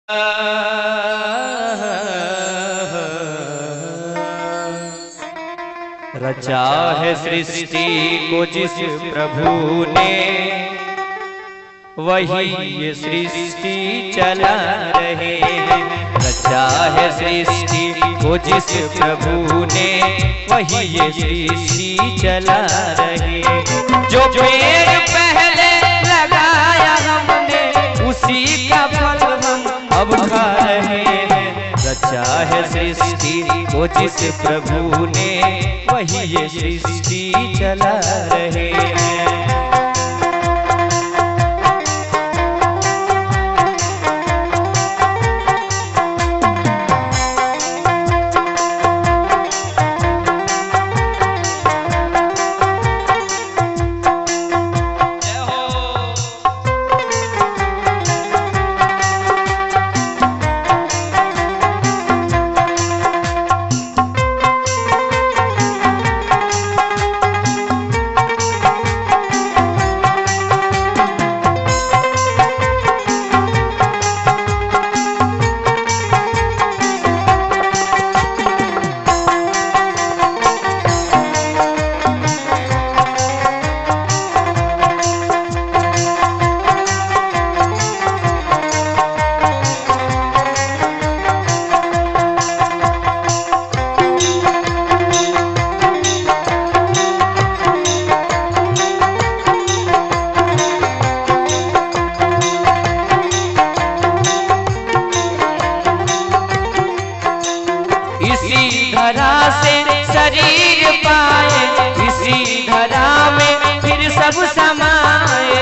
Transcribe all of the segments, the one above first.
रचा है सृष्टि को जिस प्रभु ने, वही ये सृष्टि चला रहे हैं। रचा है सृष्टि को जिस प्रभु ने, वही ये सृष्टि चला रहे। जो पेड़ पहले लगाया हमने, उसी का फल हम अब खा रहे हैं। रचा है सृष्टि को जिस प्रभु ने, वही ये सृष्टि चला रहे हैं। धरा से शरीर पाए, इसी धरा में फिर सब समाए।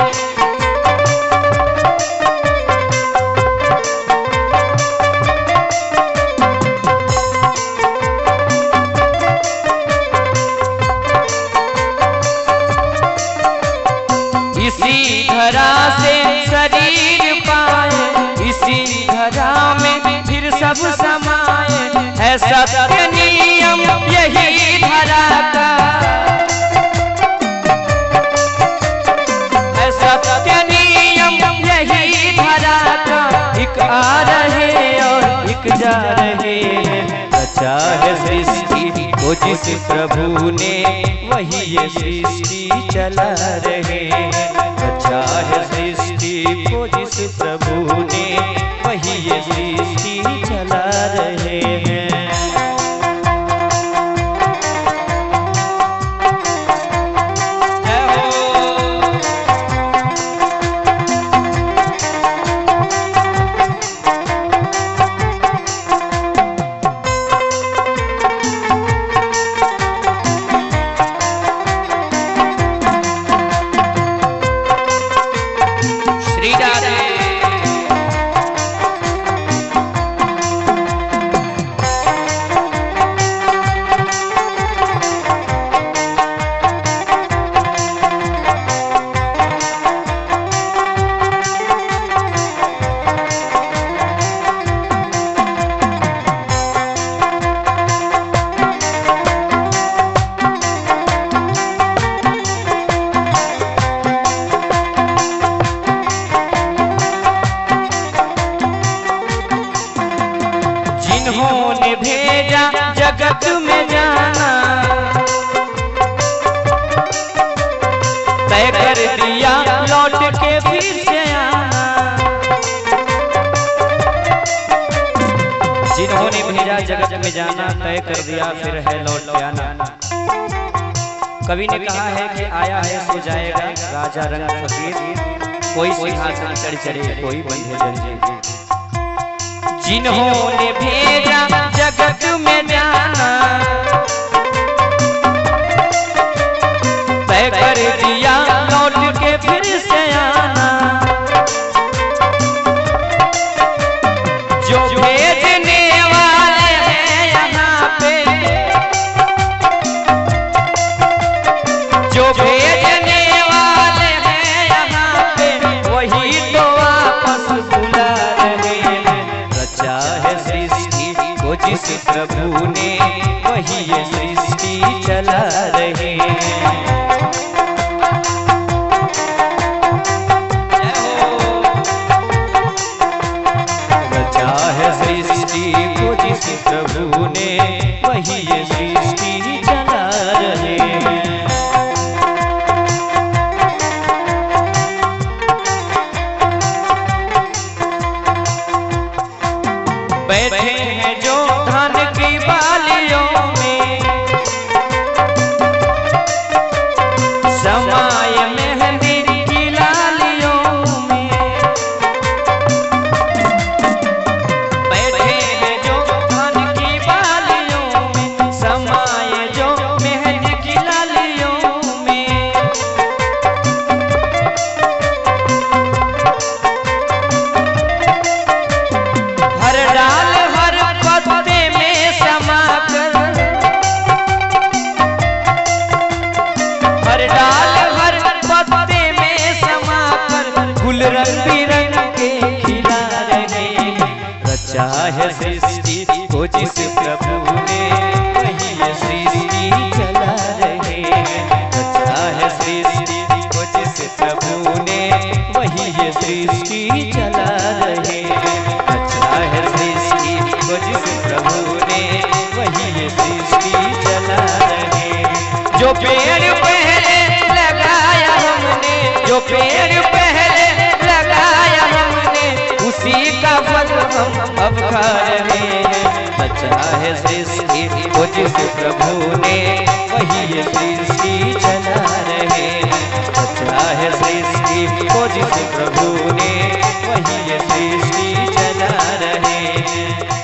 इसी धरा से शरीर पाए, इसी धरा में फिर सब समाए। है सत्य नियम यही धरा का, है सत्य नियम यही धरा का। एक आ रहे और एक जा रहे हैं। रचा है सृष्टि को जिस प्रभु ने, वही ये सृष्टि चला रहे हैं। रचा है सृष्टि को जिस प्रभु ने, वही ये सृष्टि चला रहे हैं। जिन्होंने भेजा जगत में जाना, तय कर दिया लौट के फिर से आना। जिन्होंने भेजा जगत में जाना, तय कर दिया फिर है लौट के आना। कवि ने कहा है कि आया है सो जाएगा राजा रंग फकीर, कोई सिंहासन चढ़ चढ़े कोई बंधे जंजीर। जिन्होंने भेजा जगत में जाना, तय कर दिया लौट के फिर से आना। जो भेजने वाले हैं यहाँ पे, जो भेजने वाले हैं यहाँ पे, वही तो वापस बुला रहे हैं। रचा है सृष्टि को जिस प्रभु ने, वही ये सृष्टि चला रहे हैं। सृष्टि को जिस प्रभु ने वही ये सृष्टि चला रहे हैं। बैठे हैं जो धान की बालियों में, समाय मेहंदी की लालियों में। बैठे हैं जो धान की बालियों में, समाय जो मेहंदी की लालियों में। हर डाल हर पत्ते में समाकर, हर डाल हर पत्ते में समाकर गुल रंग बिरंग के खिला रहे हैं। रचा है सृष्टि को जिस प्रभु ने वही ये सृष्टि चला रहे हैं। रचा है सृष्टि को जिस प्रभु ने वही ये सृष्टि चला रहे हैं। रचा है सृष्टि को जिस प्रभु ने वही ये सृष्टि चला रहे हैं। जो पेड़ पहले लगाया हमने, जो पेड़ पहले लगाया हमने, उसी का फल हम अब खा रहे हैं। रचा है सृष्टि को जिस प्रभु ने वही ये सृष्टि चला रहे हैं। रचा है सृष्टि को जिस प्रभु ने वही ये सृष्टि चला रहे हैं।